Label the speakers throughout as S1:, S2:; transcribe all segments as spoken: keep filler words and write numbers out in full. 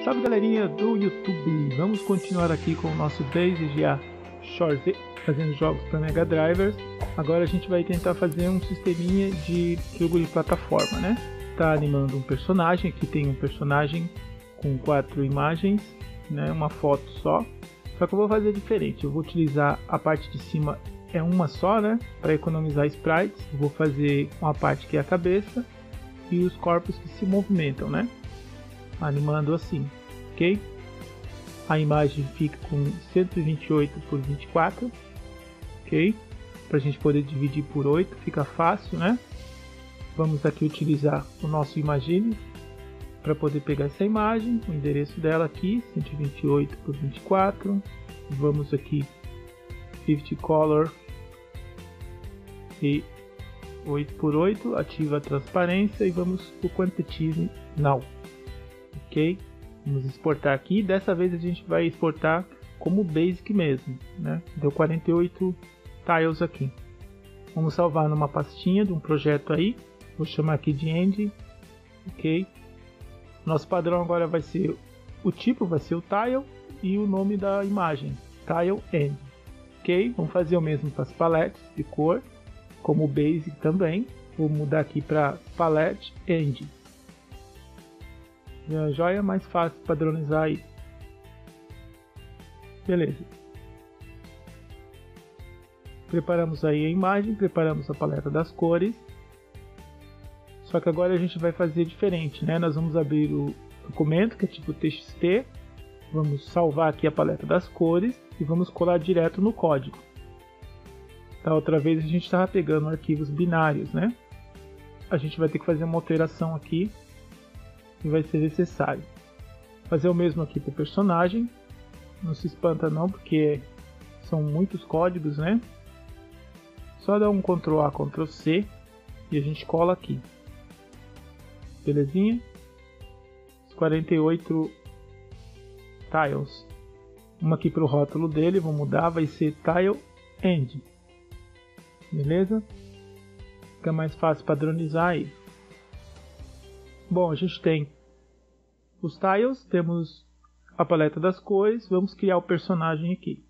S1: Salve galerinha do YouTube, vamos continuar aqui com o nosso Base G A Shore, fazendo jogos para Mega Drivers. Agora a gente vai tentar fazer um sisteminha de jogo de plataforma, né? Tá animando um personagem, aqui tem um personagem com quatro imagens, né? Uma foto só. Só que eu vou fazer diferente, eu vou utilizar a parte de cima, é uma só, né? Para economizar sprites, eu vou fazer uma parte que é a cabeça e os corpos que se movimentam, né? Animando assim, ok? A imagem fica com cento e vinte e oito por vinte e quatro, ok? Para a gente poder dividir por oito, fica fácil, né? Vamos aqui utilizar o nosso Imagine para poder pegar essa imagem, o endereço dela aqui, cento e vinte e oito por vinte e quatro. Vamos aqui, cinquenta Color e oito por oito, ativa a transparência e vamos para o Quantitative Now. Ok, vamos exportar aqui. Dessa vez a gente vai exportar como Basic mesmo, né? Deu quarenta e oito tiles aqui. Vamos salvar numa pastinha de um projeto aí. Vou chamar aqui de End. Ok. Nosso padrão agora vai ser o tipo, vai ser o tile e o nome da imagem, Tile End. Ok. Vamos fazer o mesmo para as paletes de cor, como Basic também. Vou mudar aqui para Palette End. A joia é mais fácil padronizar aí. Beleza. Preparamos aí a imagem, preparamos a paleta das cores. Só que agora a gente vai fazer diferente, né? Nós vamos abrir o documento, que é tipo T X T. Vamos salvar aqui a paleta das cores e vamos colar direto no código. Da outra vez a gente estava pegando arquivos binários, né? A gente vai ter que fazer uma alteração aqui. E vai ser necessário fazer o mesmo aqui para o personagem. Não se espanta não, porque são muitos códigos, né? Só dá um control A, control C e a gente cola aqui. Belezinha? Os quarenta e oito tiles. Uma aqui para o rótulo dele, vou mudar, vai ser Tile End. Beleza? Fica mais fácil padronizar aí. Bom, a gente tem os tiles, temos a paleta das cores, vamos criar o personagem aqui.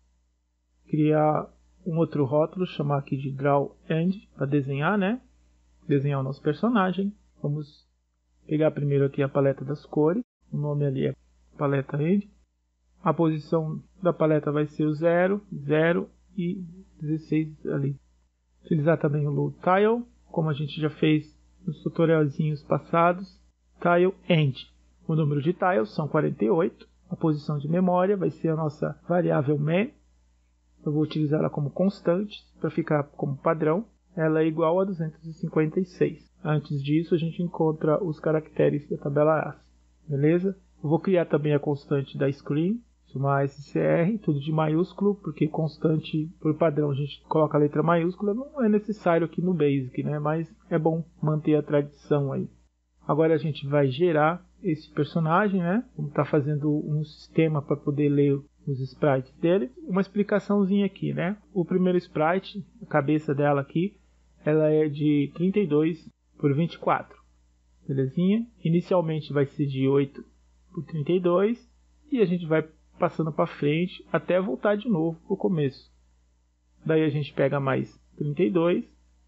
S1: Criar um outro rótulo, chamar aqui de Draw End, para desenhar, né? Desenhar o nosso personagem. Vamos pegar primeiro aqui a paleta das cores, o nome ali é Paleta End. A posição da paleta vai ser o zero, zero e dezesseis ali. Utilizar também o Load Tile, como a gente já fez nos tutorialzinhos passados. Tile End. O número de tiles são quarenta e oito. A posição de memória vai ser a nossa variável main. Eu vou utilizar ela como constante para ficar como padrão. Ela é igual a duzentos e cinquenta e seis. Antes disso a gente encontra os caracteres da tabela A S C. Beleza? Eu vou criar também a constante da screen. Chamar S C R, tudo de maiúsculo, porque constante por padrão a gente coloca a letra maiúscula, não é necessário aqui no Basic, né? Mas é bom manter a tradição aí. Agora a gente vai gerar esse personagem, né? Vamos estar fazendo um sistema para poder ler os sprites dele. Uma explicaçãozinha aqui, né? O primeiro sprite, a cabeça dela aqui, ela é de trinta e dois por vinte e quatro. Belezinha? Inicialmente vai ser de oito por trinta e dois e a gente vai passando para frente até voltar de novo para o começo. Daí a gente pega mais trinta e dois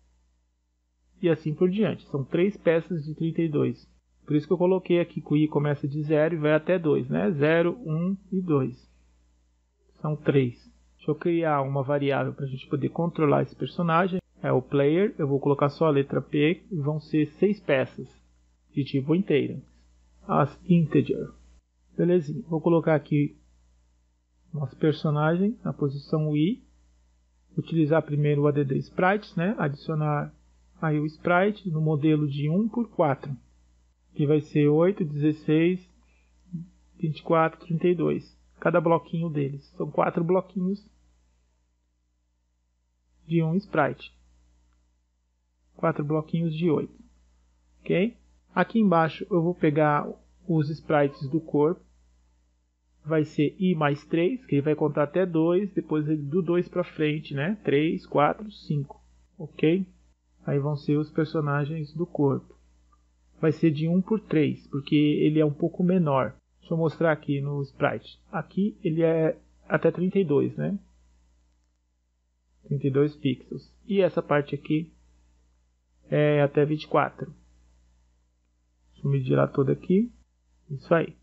S1: e assim por diante. São três peças de trinta e dois. Por isso que eu coloquei aqui que o i começa de zero e vai até dois, né? zero, um e dois. São três. Deixa eu criar uma variável para a gente poder controlar esse personagem. É o player. Eu vou colocar só a letra P e vão ser seis peças de tipo inteira. As integer. Belezinha. Vou colocar aqui nosso personagem na posição I. Utilizar primeiro o add sprites, né? Adicionar aí o sprite no modelo de um por quatro. Que vai ser oito, dezesseis, vinte e quatro, trinta e dois. Cada bloquinho deles. São quatro bloquinhos de um sprite. quatro bloquinhos de oito. Ok? Aqui embaixo eu vou pegar os sprites do corpo. Vai ser i mais três, que ele vai contar até dois, depois do dois para frente, né? três, quatro, cinco. Ok? Aí vão ser os personagens do corpo. Vai ser de um por três, porque ele é um pouco menor. Deixa eu mostrar aqui no Sprite. Aqui ele é até trinta e dois, né? trinta e dois pixels. E essa parte aqui é até vinte e quatro. Deixa eu medir ela toda aqui. Isso aí.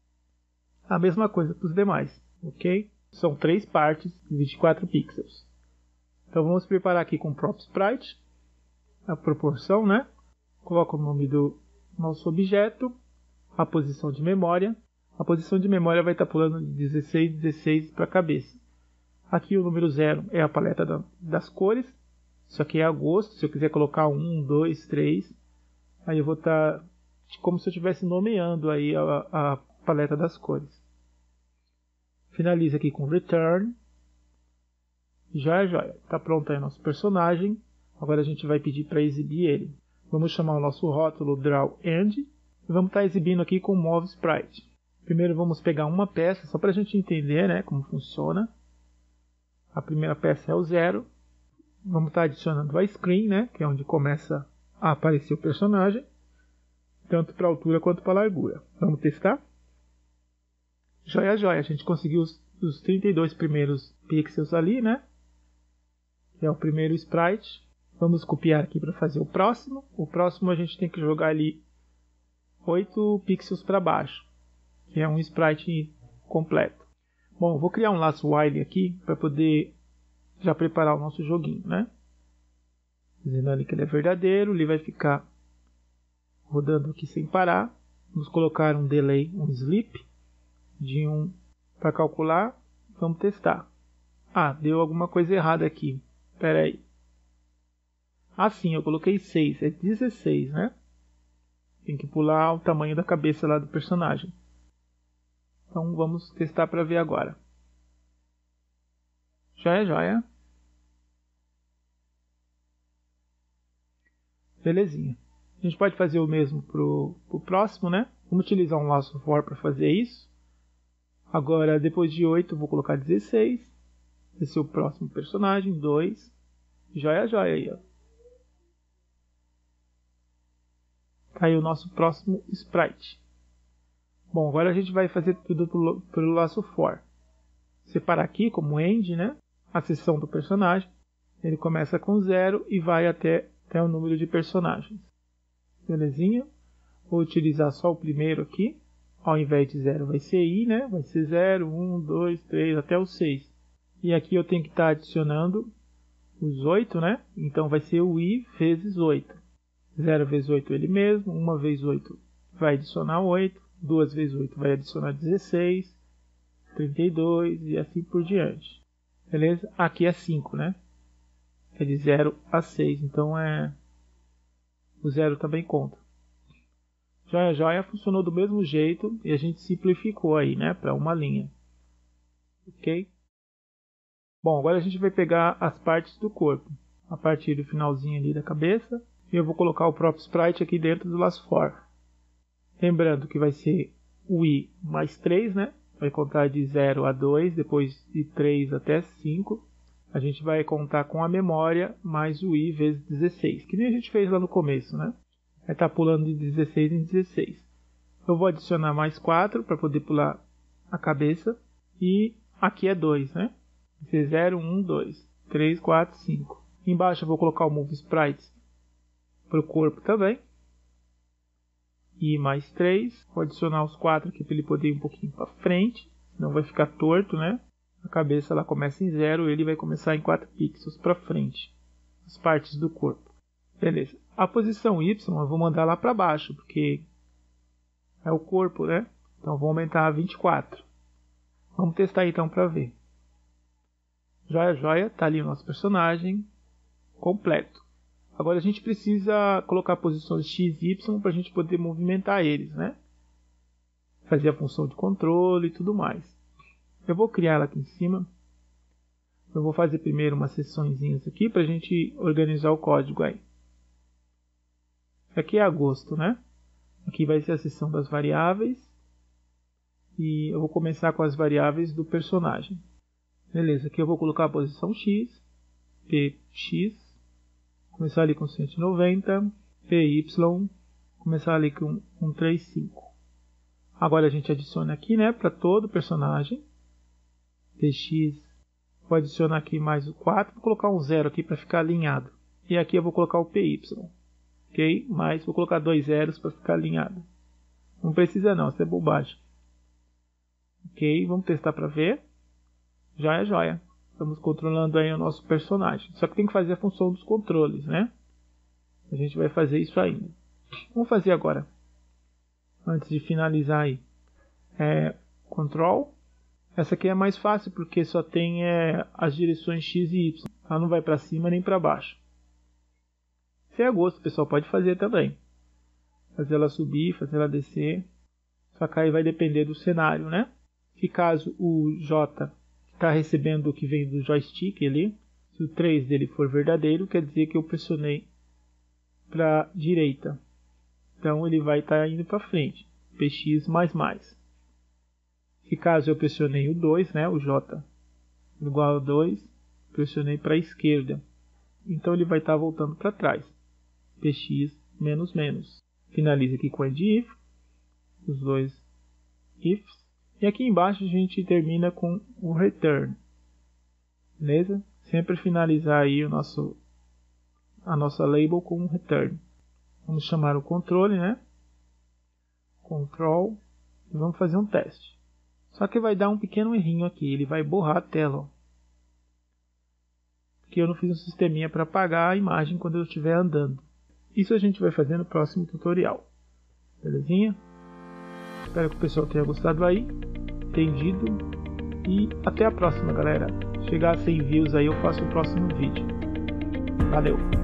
S1: A mesma coisa para os demais, ok? São três partes de vinte e quatro pixels. Então vamos preparar aqui com o próprio Sprite a proporção, né? Coloca o nome do nosso objeto, a posição de memória. A posição de memória vai estar pulando de dezesseis, dezesseis para a cabeça. Aqui o número zero é a paleta da, das cores. Isso aqui é a gosto. Se eu quiser colocar um, dois, três, aí eu vou estar como se eu estivesse nomeando aí a, a paleta das cores. Finaliza aqui com Return. Já é joia. Está pronto aí o nosso personagem. Agora a gente vai pedir para exibir ele. Vamos chamar o nosso rótulo DrawEnd. E vamos estar exibindo aqui com Move Sprite. Primeiro vamos pegar uma peça, só para a gente entender, né, como funciona. A primeira peça é o zero. Vamos estar adicionando a screen, né, que é onde começa a aparecer o personagem. Tanto para a altura quanto para a largura. Vamos testar? Joia, joia. A gente conseguiu os, os trinta e dois primeiros pixels ali, né? Que é o primeiro sprite. Vamos copiar aqui para fazer o próximo. O próximo a gente tem que jogar ali oito pixels para baixo, que é um sprite completo. Bom, vou criar um laço while aqui para poder já preparar o nosso joguinho, né? Dizendo ali que ele é verdadeiro, ele vai ficar rodando aqui sem parar. Vamos colocar um delay, um sleep de um para calcular. Vamos testar. Ah, deu alguma coisa errada aqui. Espera aí. Ah, sim, eu coloquei seis, é dezesseis, né? Tem que pular o tamanho da cabeça lá do personagem. Então vamos testar para ver agora. Joia, joia. Belezinha. A gente pode fazer o mesmo para o próximo, né? Vamos utilizar um laço for para fazer isso. Agora, depois de oito, eu vou colocar dezesseis. Esse é o próximo personagem, dois. Joia, joia aí, ó. Tá aí o nosso próximo sprite. Bom, agora a gente vai fazer tudo pelo, pelo laço for. Separar aqui como end, né? A seção do personagem. Ele começa com zero e vai até, até o número de personagens. Belezinha? Vou utilizar só o primeiro aqui. Ao invés de zero vai ser i, né? Vai ser zero, um, dois, três, até o seis. E aqui eu tenho que estar adicionando os oito, né? Então vai ser o i vezes oito. zero vezes oito ele mesmo. uma vezes oito vai adicionar oito. duas vezes oito vai adicionar dezesseis. trinta e dois e assim por diante. Beleza? Aqui é cinco, né? É de zero a seis. Então é... o zero também conta. Joia, joia, funcionou do mesmo jeito e a gente simplificou aí, né, para uma linha. Ok? Bom, agora a gente vai pegar as partes do corpo. A partir do finalzinho ali da cabeça. E eu vou colocar o próprio sprite aqui dentro do laço for. Lembrando que vai ser o i mais três, né? Vai contar de zero a dois, depois de três até cinco. A gente vai contar com a memória mais o i vezes dezesseis, que nem a gente fez lá no começo, né? Vai estar pulando de dezesseis em dezesseis. Eu vou adicionar mais quatro para poder pular a cabeça. E aqui é dois, né? Vai ser zero, um, dois, três, quatro, cinco. Embaixo eu vou colocar o Move Sprites para o corpo também. E mais três. Vou adicionar os quatro aqui para ele poder ir um pouquinho para frente. Senão vai ficar torto, né? A cabeça ela começa em zero, ele vai começar em quatro pixels para frente. As partes do corpo. Beleza. A posição Y eu vou mandar lá para baixo, porque é o corpo, né? Então vou aumentar a vinte e quatro. Vamos testar então para ver. Joia, joia. Tá ali o nosso personagem completo. Agora a gente precisa colocar posições X e Y para a gente poder movimentar eles, né? Fazer a função de controle e tudo mais. Eu vou criar ela aqui em cima. Eu vou fazer primeiro umas seçõezinhas aqui para a gente organizar o código aí. Aqui é agosto, né? Aqui vai ser a seção das variáveis. E eu vou começar com as variáveis do personagem. Beleza, aqui eu vou colocar a posição X. Px. Começar ali com cento e noventa. Py. Começar ali com cento e trinta e cinco. Agora a gente adiciona aqui, né, para todo personagem. Px, vou adicionar aqui mais o quatro, vou colocar um zero aqui para ficar alinhado. E aqui eu vou colocar o Py, ok? Mas vou colocar dois zeros para ficar alinhado. Não precisa não, isso é bobagem. Ok, vamos testar para ver. Já é joia. Estamos controlando aí o nosso personagem. Só que tem que fazer a função dos controles, né? A gente vai fazer isso ainda. Vamos fazer agora. Antes de finalizar aí. É, control. Essa aqui é mais fácil porque só tem é, as direções X e Y. Ela não vai para cima nem para baixo. Se é a gosto, o pessoal pode fazer também. Fazer ela subir, fazer ela descer. Só que aí vai depender do cenário, né? Se caso o J está recebendo o que vem do joystick ali, se o três dele for verdadeiro, quer dizer que eu pressionei para a direita. Então ele vai estar tá indo para frente. Px mais mais. Se caso eu pressionei o dois, né, o J igual a dois, pressionei para a esquerda. Então ele vai estar tá voltando para trás. Px menos menos. Finaliza aqui com end if. Os dois ifs. E aqui embaixo a gente termina com o return. Beleza? Sempre finalizar aí o nosso, a nossa label com um return. Vamos chamar o controle, né? Control. E vamos fazer um teste. Só que vai dar um pequeno errinho aqui. Ele vai borrar a tela. Ó. Porque eu não fiz um sisteminha para apagar a imagem quando eu estiver andando. Isso a gente vai fazer no próximo tutorial. Belezinha? Espero que o pessoal tenha gostado aí. Entendido. E até a próxima, galera. Chegar a cem views aí eu faço o próximo vídeo. Valeu!